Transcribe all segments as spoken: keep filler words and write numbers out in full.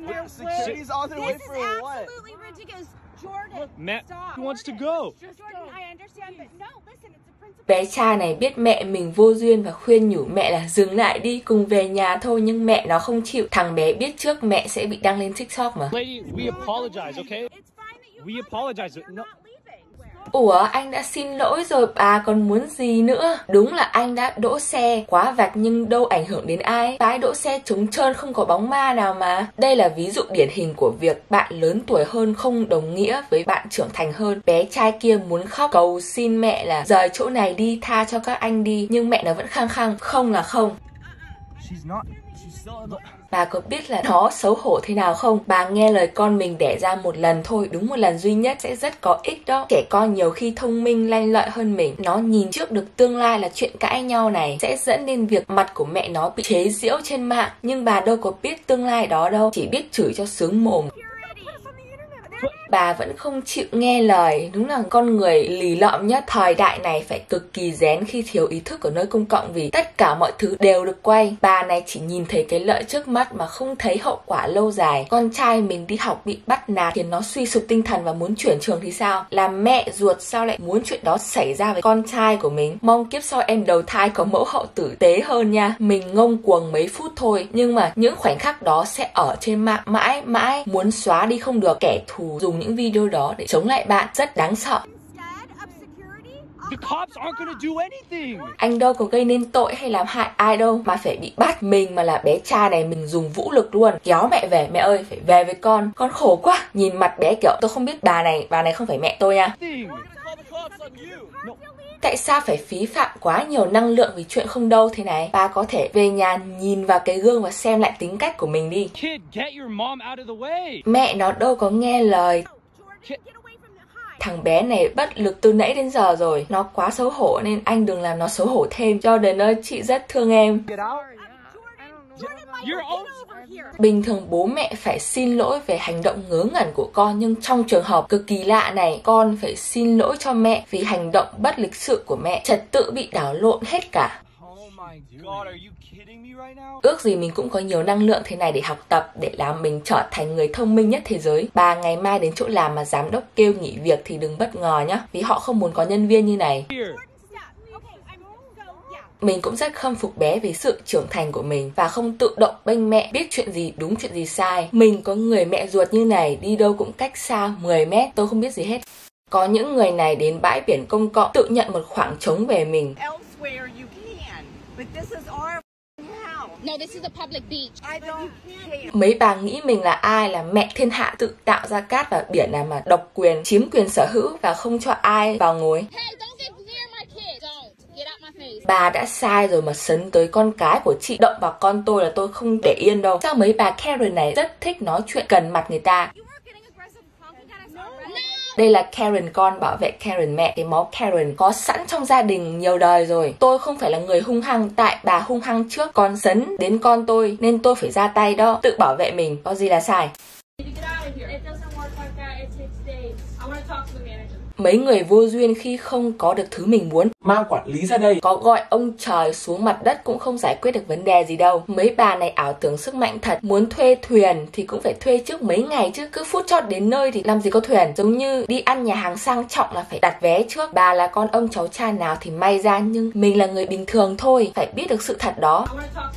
Where, security's on their way This is for what? absolutely ridiculous. Jordan, Matt stop. wants to go. Jordan, I understand, but no, listen, it's a principle. Bé trai này biết mẹ mình vô duyên và khuyên nhủ mẹ là dừng lại đi, cùng về nhà thôi, nhưng mẹ nó không chịu. Thằng bé biết trước mẹ sẽ bị đăng lên TikTok mà. Lady, we apologize, okay? It's fine that you We apologize. You're No. not leaving. Ủa, anh đã xin lỗi rồi, bà còn muốn gì nữa? Đúng là anh đã đỗ xe quá vạch nhưng đâu ảnh hưởng đến ai. Bãi đỗ xe trống trơn không có bóng ma nào mà. Đây là ví dụ điển hình của việc bạn lớn tuổi hơn không đồng nghĩa với bạn trưởng thành hơn. Bé trai kia muốn khóc cầu xin mẹ là rời chỗ này đi, tha cho các anh đi, nhưng mẹ nó vẫn khăng khăng không là không. She's not. She's still in the... Bà có biết là nó xấu hổ thế nào không? Bà nghe lời con mình đẻ ra một lần thôi, đúng một lần duy nhất sẽ rất có ích đó. Trẻ con nhiều khi thông minh lanh lợi hơn mình. Nó nhìn trước được tương lai là chuyện cãi nhau này sẽ dẫn đến việc mặt của mẹ nó bị chế giễu trên mạng. Nhưng bà đâu có biết tương lai đó đâu, chỉ biết chửi cho sướng mồm. Bà vẫn không chịu nghe lời. Đúng là con người lì lợm nhất. Thời đại này phải cực kỳ rén khi thiếu ý thức ở nơi công cộng, vì tất cả mọi thứ đều được quay. Bà này chỉ nhìn thấy cái lợi trước mắt mà không thấy hậu quả lâu dài. Con trai mình đi học bị bắt nạt khiến nó suy sụp tinh thần và muốn chuyển trường thì sao? Là mẹ ruột sao lại muốn chuyện đó xảy ra với con trai của mình? Mong kiếp sau em đầu thai có mẫu hậu tử tế hơn nha. Mình ngông cuồng mấy phút thôi, nhưng mà những khoảnh khắc đó sẽ ở trên mạng mãi mãi, muốn xóa đi không được. Kẻ thù dùng những video đó để chống lại bạn rất đáng sợ. The cops aren't gonna do anything. Anh đâu có gây nên tội hay làm hại ai đâu mà phải bị bắt. Mình mà là bé trai này mình dùng vũ lực luôn, kéo mẹ về. Mẹ ơi, phải về với con, con khổ quá. Nhìn mặt bé kiểu tôi không biết bà này, bà này không phải mẹ tôi nha. Tại sao phải phí phạm quá nhiều năng lượng vì chuyện không đâu thế này? Bà có thể về nhà nhìn vào cái gương và xem lại tính cách của mình đi. Kid, get your mom out of the way. Mẹ nó đâu có nghe lời. Thằng bé này bất lực từ nãy đến giờ rồi. Nó quá xấu hổ nên anh đừng làm nó xấu hổ thêm. Jordan ơi, chị rất thương em. Bình thường bố mẹ phải xin lỗi về hành động ngớ ngẩn của con, nhưng trong trường hợp cực kỳ lạ này, con phải xin lỗi cho mẹ vì hành động bất lịch sự của mẹ. Trật tự bị đảo lộn hết cả. Ước gì mình cũng có nhiều năng lượng thế này để học tập, để làm mình trở thành người thông minh nhất thế giới. Bà ngày mai đến chỗ làm mà giám đốc kêu nghỉ việc thì đừng bất ngờ nhá, vì họ không muốn có nhân viên như này. Mình cũng rất khâm phục bé vì sự trưởng thành của mình và không tự động bênh mẹ, biết chuyện gì đúng chuyện gì sai. Mình có người mẹ ruột như này, đi đâu cũng cách xa mười mét, tôi không biết gì hết. Có những người này đến bãi biển công cộng tự nhận một khoảng trống về mình. No, this is a public beach. I don't care. Mấy bà nghĩ mình là ai, là mẹ thiên hạ tự tạo ra cát và biển nào mà độc quyền, chiếm quyền sở hữu và không cho ai vào ngồi. Hey, don't get near my kid. Don't get out my face. Bà đã sai rồi mà sấn tới con cái của chị, động vào con tôi là tôi không để yên đâu. Sao mấy bà Karen này rất thích nói chuyện cần mặt người ta. Đây là Karen con bảo vệ Karen mẹ. Cái máu Karen có sẵn trong gia đình nhiều đời rồi. Tôi không phải là người hung hăng, tại bà hung hăng trước còn sấn đến con tôi nên tôi phải ra tay đó. Tự bảo vệ mình, có gì là sai. Mấy người vô duyên khi không có được thứ mình muốn. Mang quản lý ra đây. Có gọi ông trời xuống mặt đất cũng không giải quyết được vấn đề gì đâu. Mấy bà này ảo tưởng sức mạnh thật. Muốn thuê thuyền thì cũng phải thuê trước mấy ngày chứ. Cứ phút chót đến nơi thì làm gì có thuyền. Giống như đi ăn nhà hàng sang trọng là phải đặt vé trước. Bà là con ông cháu cha nào thì may ra, nhưng mình là người bình thường thôi, phải biết được sự thật đó.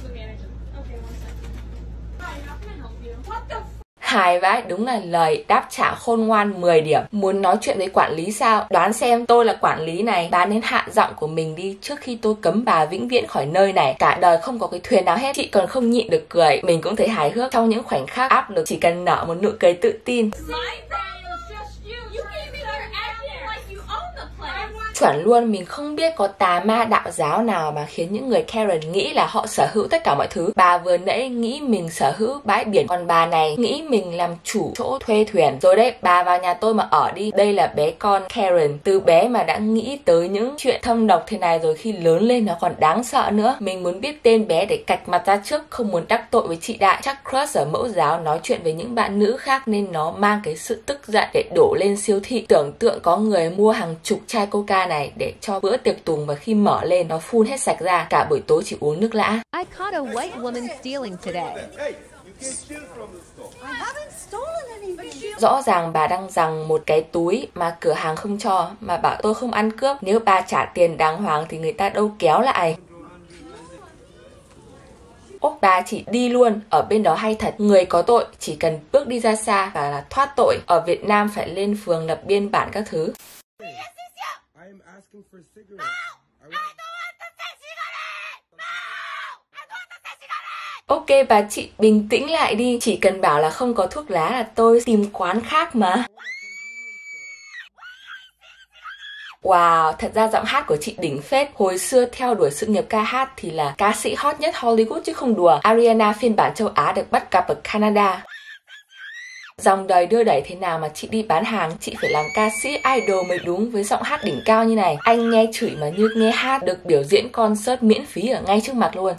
Hài vãi, đúng là lời đáp trả khôn ngoan mười điểm. Muốn nói chuyện với quản lý sao? Đoán xem tôi là quản lý này. Bà nên hạ giọng của mình đi trước khi tôi cấm bà vĩnh viễn khỏi nơi này. Cả đời không có cái thuyền nào hết. Chị còn không nhịn được cười. Mình cũng thấy hài hước trong những khoảnh khắc áp lực. Chỉ cần nở một nụ cười tự tin. Chuẩn luôn, mình không biết có tà ma đạo giáo nào mà khiến những người Karen nghĩ là họ sở hữu tất cả mọi thứ. Bà vừa nãy nghĩ mình sở hữu bãi biển, còn bà này nghĩ mình làm chủ chỗ thuê thuyền. Rồi đấy, bà vào nhà tôi mà ở đi. Đây là bé con Karen. Từ bé mà đã nghĩ tới những chuyện thâm độc thế này rồi, khi lớn lên nó còn đáng sợ nữa. Mình muốn biết tên bé để cạch mặt ra trước, không muốn đắc tội với chị Đại. Chắc crush ở mẫu giáo nói chuyện với những bạn nữ khác nên nó mang cái sự tức giận để đổ lên siêu thị. Tưởng tượng có người mua hàng chục chai coca này để cho bữa tiệc tùng, và khi mở lên nó phun hết sạch ra, cả buổi tối chỉ uống nước lã. I caught a white woman stealing today. Rõ ràng bà đang giằng một cái túi mà cửa hàng không cho, mà bảo tôi không ăn cướp. Nếu bà trả tiền đàng hoàng thì người ta đâu kéo lại. Ốc bà chỉ đi luôn, ở bên đó hay thật, người có tội chỉ cần bước đi ra xa và là thoát tội. Ở Việt Nam phải lên phường lập biên bản các thứ. Ok bà chị bình tĩnh lại đi, chỉ cần bảo là không có thuốc lá là tôi tìm quán khác mà. Wow, thật ra giọng hát của chị đỉnh phết. Hồi xưa theo đuổi sự nghiệp ca hát thì là ca sĩ hot nhất Hollywood chứ không đùa. Ariana phiên bản châu Á được bắt gặp ở Canada. Dòng đời đưa đẩy thế nào mà chị đi bán hàng, chị phải làm ca sĩ idol mới đúng với giọng hát đỉnh cao như này. Anh nghe chửi mà như nghe hát, được biểu diễn concert miễn phí ở ngay trước mặt luôn.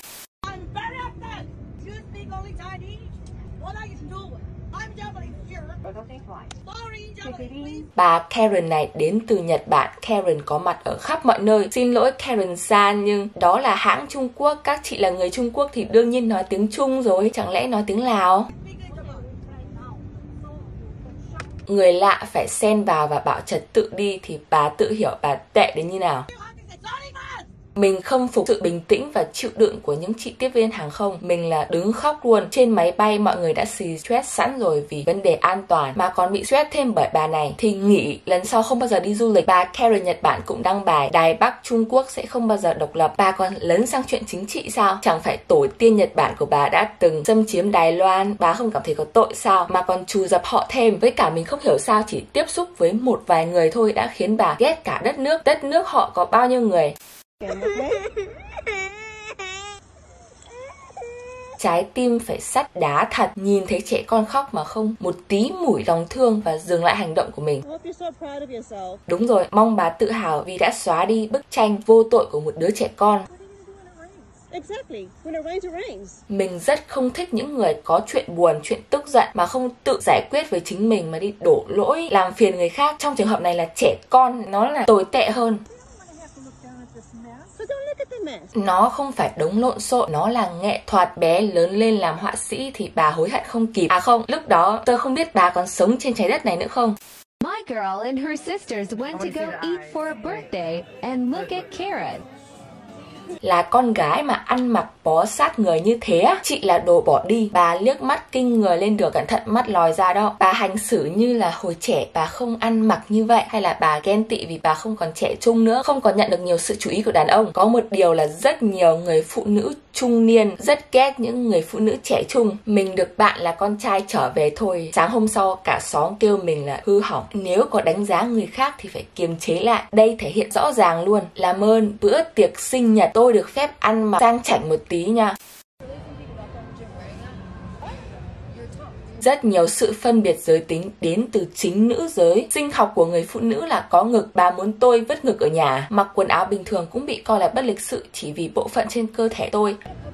Bà Karen này đến từ Nhật Bản. Karen có mặt ở khắp mọi nơi. Xin lỗi Karen-san, nhưng đó là hãng Trung Quốc. Các chị là người Trung Quốc thì đương nhiên nói tiếng Trung rồi, chẳng lẽ nói tiếng Lào? Người lạ phải xen vào và bảo trật tự đi thì bà tự hiểu bà tệ đến như nào. Mình không phục sự bình tĩnh và chịu đựng của những chị tiếp viên hàng không. Mình là đứng khóc luôn. Trên máy bay mọi người đã xì stress sẵn rồi vì vấn đề an toàn, mà còn bị stress thêm bởi bà này thì nghỉ, lần sau không bao giờ đi du lịch. Bà Karen Nhật Bản cũng đăng bài Đài Bắc Trung Quốc sẽ không bao giờ độc lập. Bà còn lấn sang chuyện chính trị sao? Chẳng phải tổ tiên Nhật Bản của bà đã từng xâm chiếm Đài Loan, bà không cảm thấy có tội sao? Mà còn trù dập họ thêm. Với cả mình không hiểu sao chỉ tiếp xúc với một vài người thôi đã khiến bà ghét cả đất nước. Đất nước họ có bao nhiêu người? Trái tim phải sắt đá thật, nhìn thấy trẻ con khóc mà không một tí mủi lòng thương và dừng lại hành động của mình. Đúng rồi, mong bà tự hào vì đã xóa đi bức tranh vô tội của một đứa trẻ con. Mình rất không thích những người có chuyện buồn, chuyện tức giận mà không tự giải quyết với chính mình mà đi đổ lỗi làm phiền người khác. Trong trường hợp này là trẻ con, nó là tồi tệ hơn. Nó không phải đống lộn xộn, nó là nghệ thuật. Bé lớn lên làm họa sĩ thì bà hối hận không kịp. À không, lúc đó tôi không biết bà còn sống trên trái đất này nữa không. My girl and her sisters went to go eat for a birthday and look at Karen. Là con gái mà ăn mặc bó sát người như thế á? Chị là đồ bỏ đi. Bà liếc mắt kinh người lên được, cẩn thận mắt lòi ra đó. Bà hành xử như là hồi trẻ bà không ăn mặc như vậy, hay là bà ghen tị vì bà không còn trẻ trung nữa, không còn nhận được nhiều sự chú ý của đàn ông. Có một điều là rất nhiều người phụ nữ trung niên rất ghét những người phụ nữ trẻ trung. Mình được bạn là con trai trở về thôi, sáng hôm sau cả xóm kêu mình là hư hỏng. Nếu có đánh giá người khác thì phải kiềm chế lại. Đây thể hiện rõ ràng luôn. Làm ơn bữa tiệc sinh nhật tôi được phép ăn mặc sang chảnh một tí nha. Rất nhiều sự phân biệt giới tính đến từ chính nữ giới. Sinh học của người phụ nữ là có ngực, bà muốn tôi vứt ngực ở nhà. Mặc quần áo bình thường cũng bị coi là bất lịch sự chỉ vì bộ phận trên cơ thể tôi.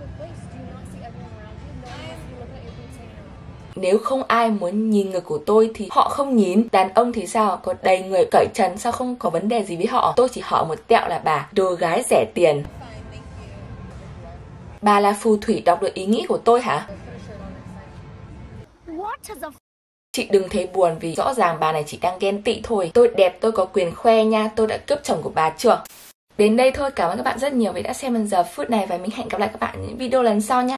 Nếu không ai muốn nhìn ngực của tôi thì họ không nhìn. Đàn ông thì sao? Có đầy người cởi trần, sao không có vấn đề gì với họ? Tôi chỉ hỏi một tẹo là bà đồ gái rẻ tiền. Bà là phù thủy đọc được ý nghĩ của tôi hả? Chị đừng thấy buồn vì rõ ràng bà này chỉ đang ghen tị thôi. Tôi đẹp, tôi có quyền khoe nha, tôi đã cướp chồng của bà chưa? Đến đây thôi, cảm ơn các bạn rất nhiều vì đã xem đến giờ phút này và mình hẹn gặp lại các bạn ở những video lần sau nha.